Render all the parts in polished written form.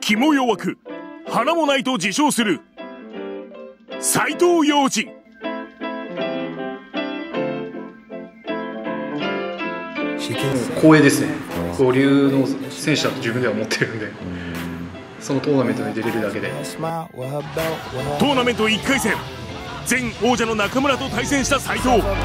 気も弱く花もないと自称する斎藤洋治。 光栄ですね。五流の選手だと自分では思ってるんで、そのトーナメントに出れるだけで。 トーナメント1回戦、前王者の中村と対戦した斎藤。 すぐ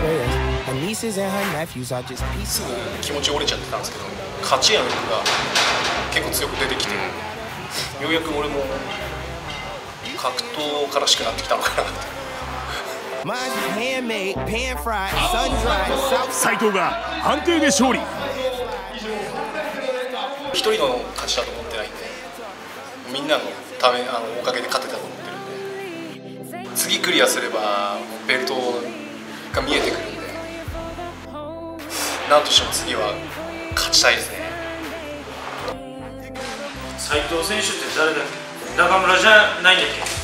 気持ち折れちゃってたんですけど、勝ちへの欲が結構強く出てきて、ようやく俺も格闘からしくなってきたのかなって。 斎藤が判定で勝利。 一人の勝ちだと思ってないんで、みんなのためおかげで勝てたと思ってるんで、次クリアすればベルトが見えてくるんで、なんとしても次は勝ちたいですね。 斎藤選手って誰だっけ？中村じゃないんだっけ？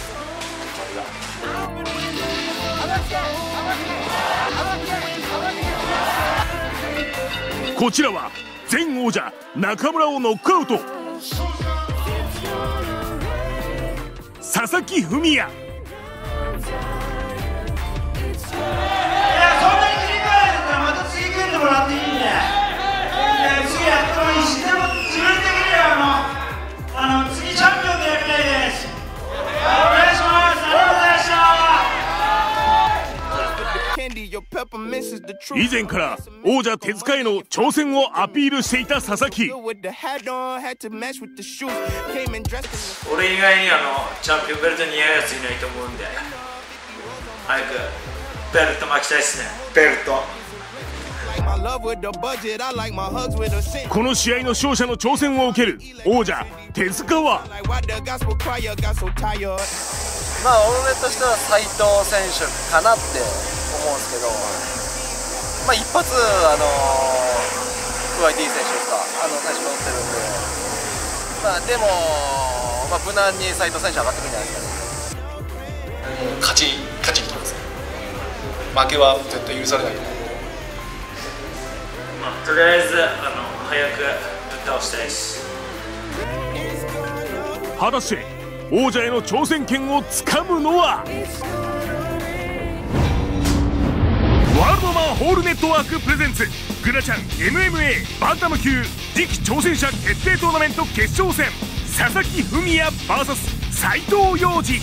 こちらは前王者中村をノックアウト、佐々木文也。 いや、そんなに切り替えるからまた次組んでもらっていいんで、次やってもいいし、でも自分的には次チャンピオンでやりたいです。はい、お願いします。ありがとうございました。 以前から王者手塚への挑戦をアピールしていた佐々木。 俺以外にチャンピオンベルト似合うやついないと思うんで、早くベルト巻きたいですね。ベルト。 この試合の勝者の挑戦を受ける王者手塚は、 まあ俺としては斎藤選手かなって思うんですけど、まあ一発QID 選手ですか、選手が打ってるんで、まあでも、無難に斎藤選手上がってくるんじゃないですかね。 勝ちにきますね。負けは絶対許されないと思う。 とりあえず早くぶっ倒したいです。 果たして王者への挑戦権をつかむのは、ワールドマンホールネットワークプレゼンツグラチャン MMA バンタム級次期挑戦者決定トーナメント決勝戦、佐々木文也 VS 斎藤洋治。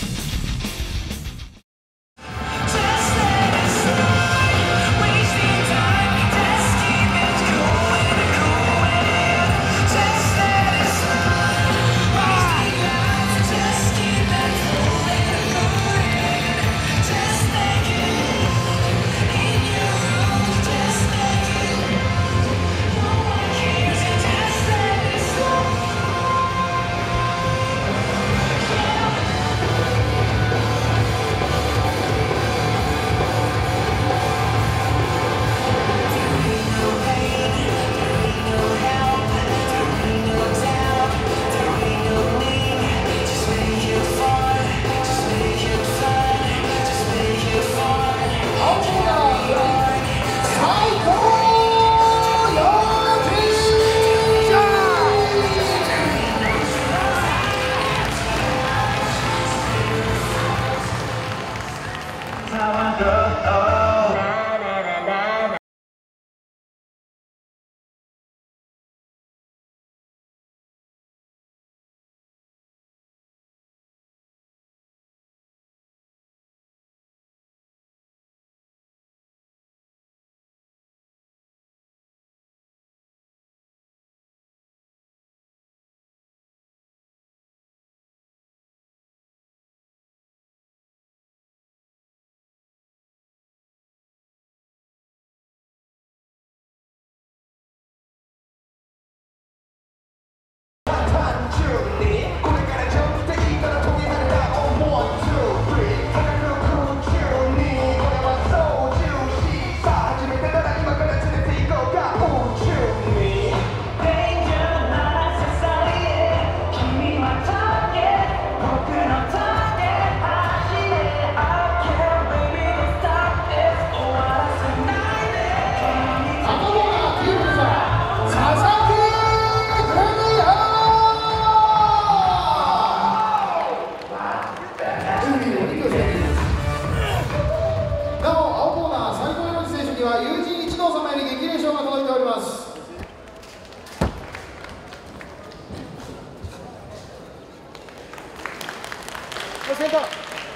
センターセ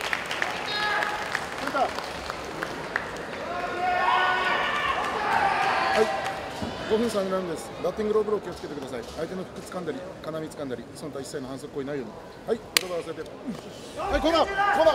ンター。はい、5分3ラウンドです。バッティングローブロー気をつけてください。相手の服掴んだり金網掴んだりその他一切の反則行為ないように。はい、言葉忘れて、はい、コーナーコーナー。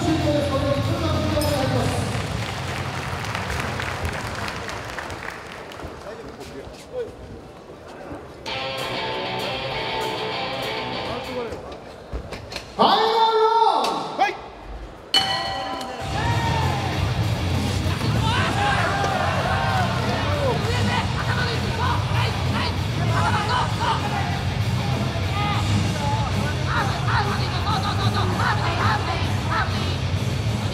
フ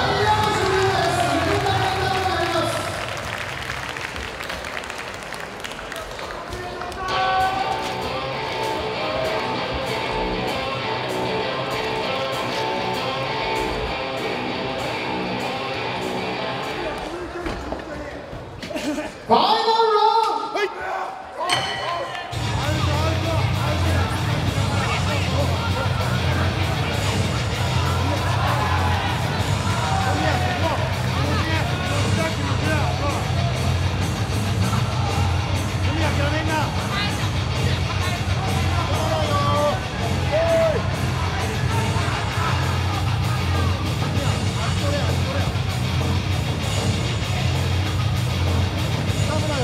頑張れ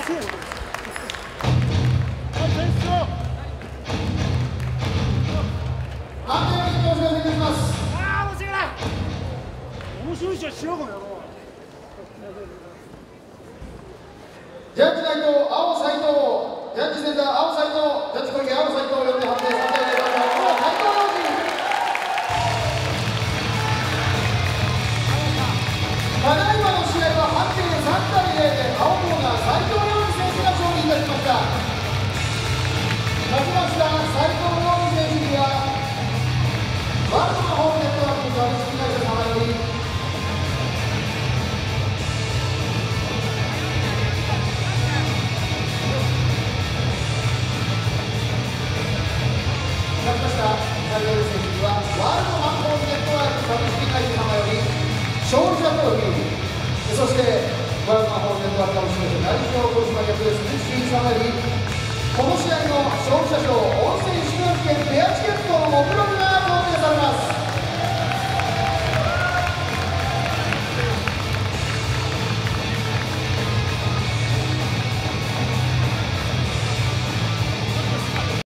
面白い試合しようかな。 ジャッジナイト青斉藤、ジャッジセンター青斉藤、ジャッジ小池青斉藤4で判定3対0で斉藤良治。ただいまの試合は判定3対0で青コーナー斉藤良治選手が勝利いたしました。勝ちました斉藤良治選手にはワールドホームネットワーク株式会社様より勝ちました斉藤選手にはワールドマンホームネットワーク株式会社様より勝利者トロフィー、そしてワールドマンホームネットワーク株式会社代表取締役鈴木俊一様より